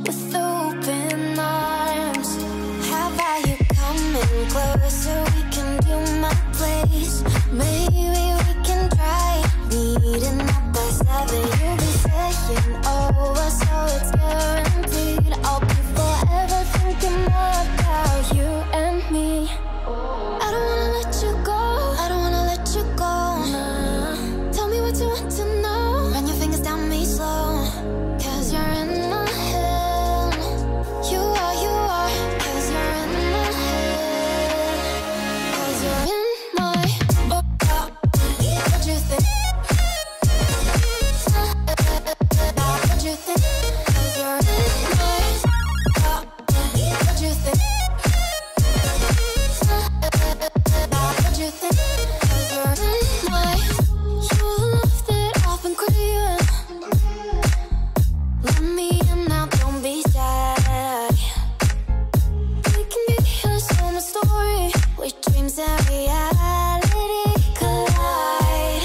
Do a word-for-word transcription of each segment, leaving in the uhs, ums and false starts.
with open arms. How about you coming closer? We can do my place. Maybe we can try meeting up by seven. You'll be saying over, so it's guaranteed. I'll be forever thinking more about you and me. I don't wanna let you go. I don't wanna let you go. Nah. Tell me what you want to know. Run your fingers down me slow. Cause you're in my head. You are, you are. Cause you're in my head. Cause you're in my oh, oh. What you think? What you think? Cause you're in my oh, oh. What you think? What you think? Cause you're in my. You left it off and crying. Let me in now, don't be sad. We can be here, so my story. Where dreams and reality collide.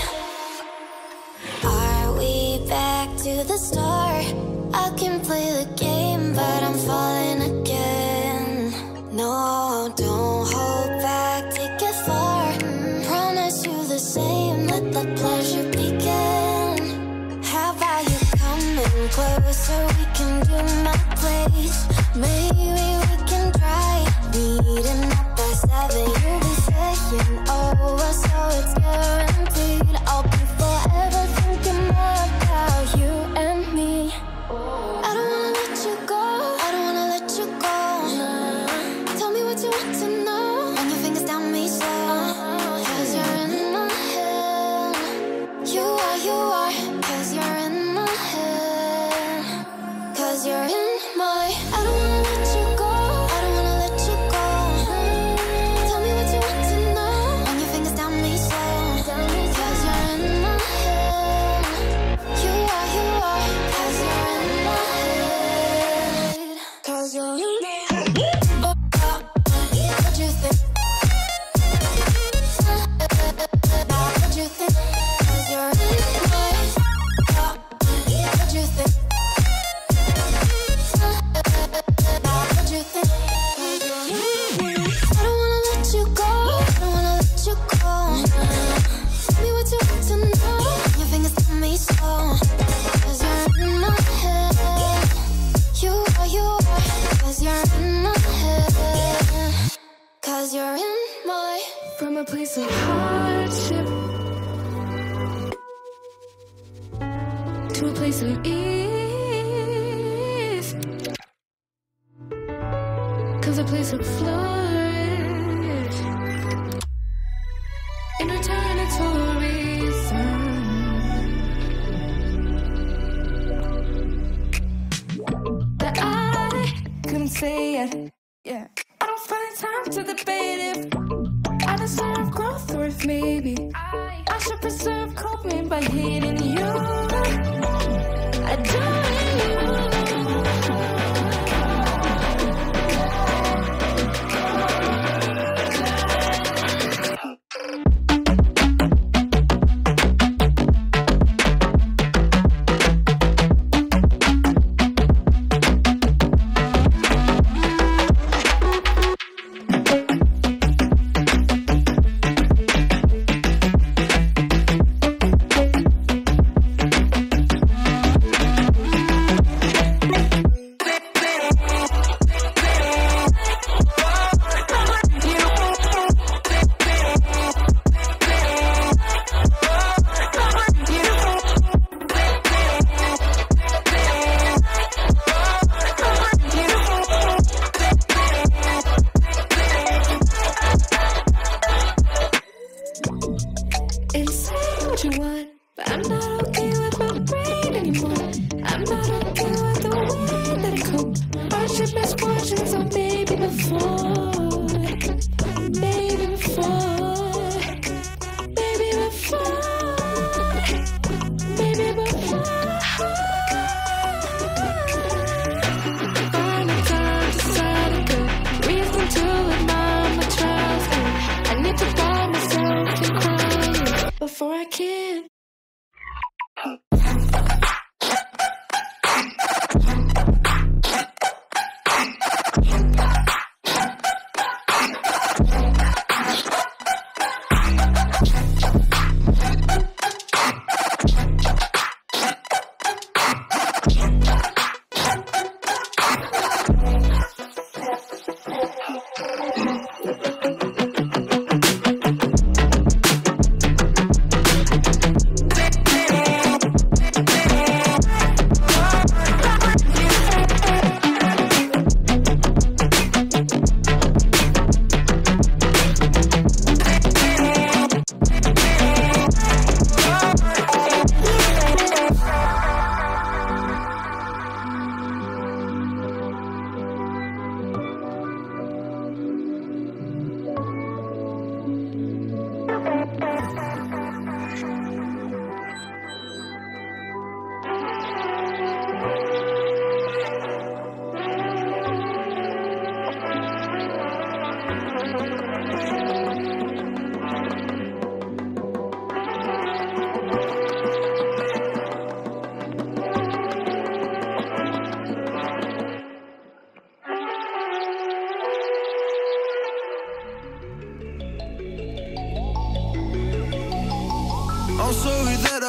Are we back to the start? I can play the game, but I'm falling again. No, don't hold back, take it far. Promise you the same, let the pleasure begin. How about you coming closer? We can do my place. Maybe we can try meeting up by seven. You'll be saying over, so it's guaranteed. I'll be forever thinking more about you and me. I don't wanna let you go. I don't wanna let you go. Nah. Tell me what you want to know. Run your fingers down me slow. Cause you're in my head. You are, you are. Cause you're in my head. Cause you're in my. I don't wanna let you go. I don't wanna let you go. Tell me what you want to know. Run your fingers down me slow. Cause you're in my head. You are, you are. Cause you're in my head. Cause you're in my head. Oh, oh. What you think? What you think? Cause you're in my oh, oh. What you think? What you think? I don't wanna let you go. I don't wanna let you go. Tell me what you want to know. Your fingers tell me so. Cause you're in my head. You are, you are. Cause you're in my head. Cause you're in my. From a place of hardship to a place of ease. Cause a place of flourish. In return it's for a reason. That I couldn't say it. Yeah. I don't find time to debate if I deserve growth or if maybe I should preserve coping by hitting you. Adoring you.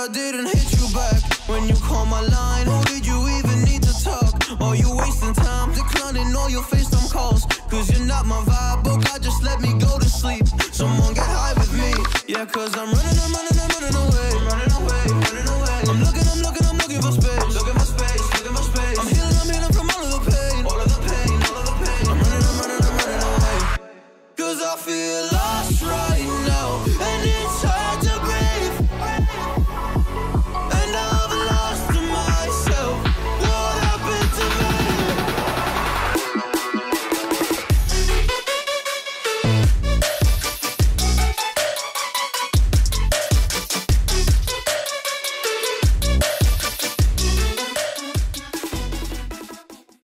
I didn't hit you back when you called my line. Or did you even need to talk? Or you wasting time declining all your FaceTime calls? Cause you're not my vibe, but God just let me go to sleep. Someone get high with me. Yeah, cause I'm running, I'm running, I'm running away.